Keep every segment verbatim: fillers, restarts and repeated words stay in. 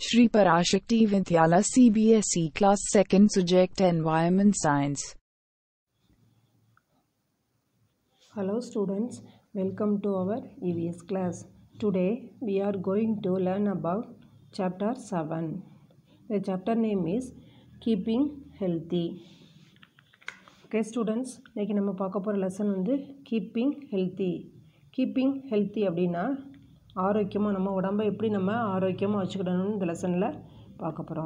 Shri Parashakti Vidyala C B S E Class second Subject Environment Science. Hello students, welcome to our E V S class. Today we are going to learn about chapter seven. The chapter name is Keeping Healthy. Okay students, இன்னைக்கு நம்ம பார்க்க போற lesson வந்து Keeping Healthy. Keeping Healthy அப்படினா ஆரோக்கியமா நம்ம உடம்பை எப்படி நம்ம ஆரோக்கியமா வச்சுக்கணும்னு இந்த லெசன்ல பார்க்க போறோம்.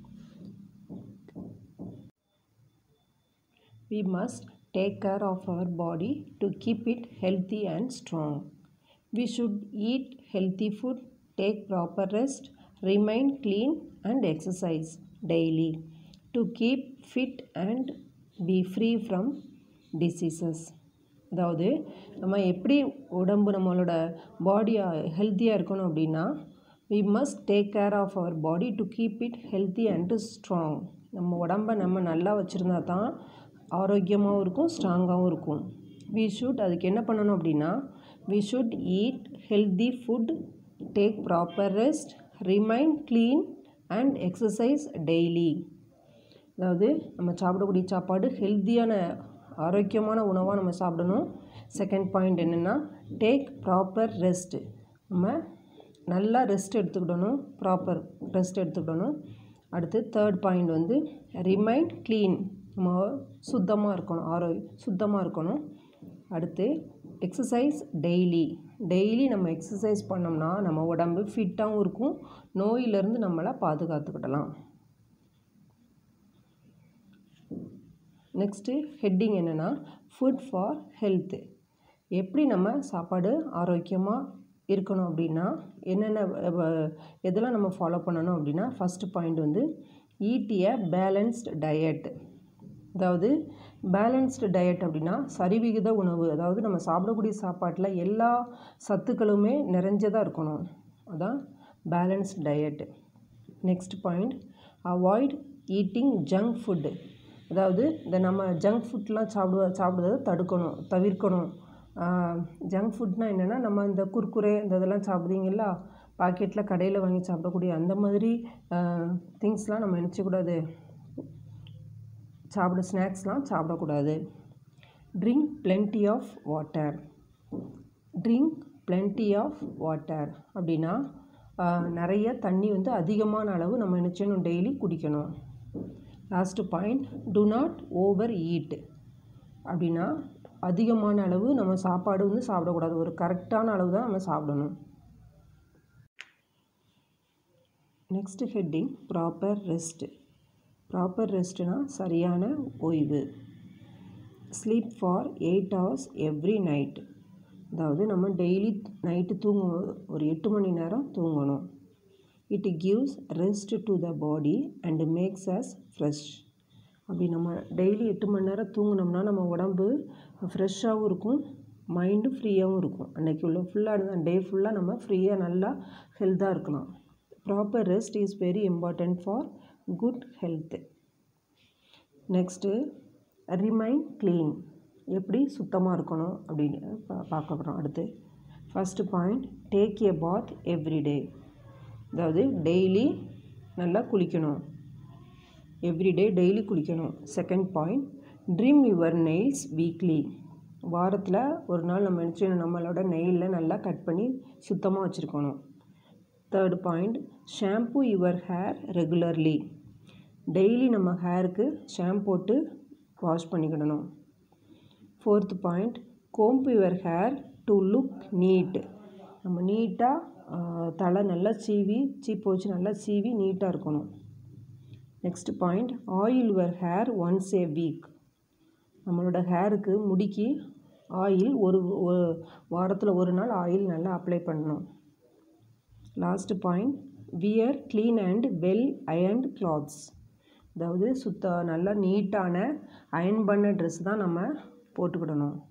We must take care of our body to keep it healthy and strong. We should eat healthy food, take proper rest, remain clean and exercise daily to keep fit and be free from diseases. அதாவது நம்ம எப்படி உடம்பு நம்மளோட பாடியை ஹெல்த்தியாக இருக்கணும் அப்படின்னா we must take care of our body to keep it healthy and strong. நம்ம உடம்பை நம்ம நல்லா வச்சுருந்தா தான் ஆரோக்கியமாகவும் இருக்கும் ஸ்ட்ராங்காகவும் இருக்கும். we should அதுக்கு என்ன பண்ணணும் அப்படின்னா we should eat healthy food, take proper rest, remain clean and exercise daily. அதாவது நம்ம சாப்பிடக்கூடிய சாப்பாடு ஹெல்த்தியான ஆரோக்கியமான உணவாக நம்ம சாப்பிடணும். செகண்ட் பாயிண்ட் என்னென்னா டேக் ப்ராப்பர் ரெஸ்ட், நம்ம நல்லா ரெஸ்ட் எடுத்துக்கிடணும், ப்ராப்பர் ரெஸ்ட் எடுத்துக்கிடணும். அடுத்து தேர்ட் பாயிண்ட் வந்து ரிமைன் க்ளீன், நம்ம சுத்தமாக இருக்கணும், ஆரோ சுத்தமாக இருக்கணும். அடுத்து எக்ஸசைஸ் டெய்லி, டெய்லி நம்ம எக்ஸசைஸ் பண்ணோம்னா நம்ம உடம்பு ஃபிட்டாகவும் இருக்கும், நோயிலிருந்து நம்மளை பாதுகாத்துக்கிடலாம். நெக்ஸ்ட்டு ஹெட்டிங் என்னென்னா ஃபுட் ஃபார் ஹெல்த்து. எப்படி நம்ம சாப்பாடு ஆரோக்கியமாக இருக்கணும் அப்படின்னா என்னென்ன எதெல்லாம் நம்ம ஃபாலோ பண்ணணும் அப்படின்னா ஃபஸ்ட்டு பாயிண்ட் வந்து ஈட் எ பேலன்ஸ்டு டயட். அதாவது பேலன்ஸ்டு டயட் அப்படின்னா சரிவிகித உணவு, அதாவது நம்ம சாப்பிடக்கூடிய சாப்பாட்டில் எல்லா சத்துக்களுமே நிறைஞ்சதாக இருக்கணும், அதான் balanced diet. Next point avoid eating junk food. அதாவது இந்த நம்ம ஜங்க் ஃபுட்லாம் சாப்பிடுவ சாப்பிடுவதை தடுக்கணும், தவிர்க்கணும். ஜங்க் ஃபுட்னால் என்னென்னா நம்ம இந்த குர்குரே இந்த இதெல்லாம் சாப்பிடுவீங்களா, பாக்கெட்டில் கடையில் வாங்கி சாப்பிடக்கூடிய அந்த மாதிரி திங்ஸ்லாம் நம்ம நினச்சக்கூடாது, சாப்பிட ஸ்நாக்ஸ்லாம் சாப்பிடக்கூடாது. Drink plenty of water. Drink plenty of water அப்படின்னா நிறைய தண்ணி வந்து அதிகமான அளவு நம்ம நினச்சணும் டெய்லி குடிக்கணும். Last point do not overeat அப்படின்னா அதிகமான அளவு நம்ம சாப்பாடு வந்து சாப்பிடக்கூடாது, ஒரு கரெக்டான அளவு தான் நம்ம சாப்பிடணும். Next heading proper rest. Proper ரெஸ்ட்னால் சரியான ஓய்வு. Sleep for eight hours every night. அதாவது நம்ம டெய்லி நைட்டு தூங்கும் ஒரு எட்டு மணி நேரம் தூங்கணும். It gives rest to the body and makes us fresh. அப்படி நம்ம டெய்லி எட்டு மணி நேரம் தூங்கினோம்னா நம்ம உடம்பு ஃப்ரெஷ்ஷாகவும் இருக்கும், மைண்டு ஃப்ரீயாகவும் இருக்கும். அன்றைக்கி உள்ள ஃபுல்லாக டே ஃபுல்லாக நம்ம ஃப்ரீயாக நல்லா ஹெல்த்தாக இருக்கலாம். Proper rest is very important for good health. Next remain clean, எப்படி சுத்தமாக இருக்கணும் அப்படின்னு பா பார்க்க போகிறோம். அடுத்து first point take a bath every day. அதாவது டெய்லி நல்லா குளிக்கணும், எவ்ரிடே டெய்லி குளிக்கணும். Second point trim your nails weekly. வாரத்தில் ஒரு நாள் நம்ம நினச்சணும் நம்மளோட நெயிலில் நல்லா கட் பண்ணி சுத்தமாக வச்சுருக்கணும். Third point shampoo your hair regularly. Daily நம்ம ஹேருக்கு ஷாம்பு போட்டு வாஷ் பண்ணிக்கிடணும். Fourth point comb your hair to look neat. நம்ம நீட்டாக தலை நல்லா சீவி சீப்பு வச்சு நல்லா சீவி நீட்டாக இருக்கணும். Next point oil your hair once a week. நம்மளோட ஹேருக்கு முடிக்கு ஆயில் ஒரு வாரத்தில் ஒரு நாள் ஆயில் நல்லா அப்ளை பண்ணணும். Last point wear clean and well ironed clothes. அதாவது சுத்த நல்லா நீட்டான அயர்ன் பண்ண ட்ரெஸ் தான் நம்ம போட்டுக்கிடணும்.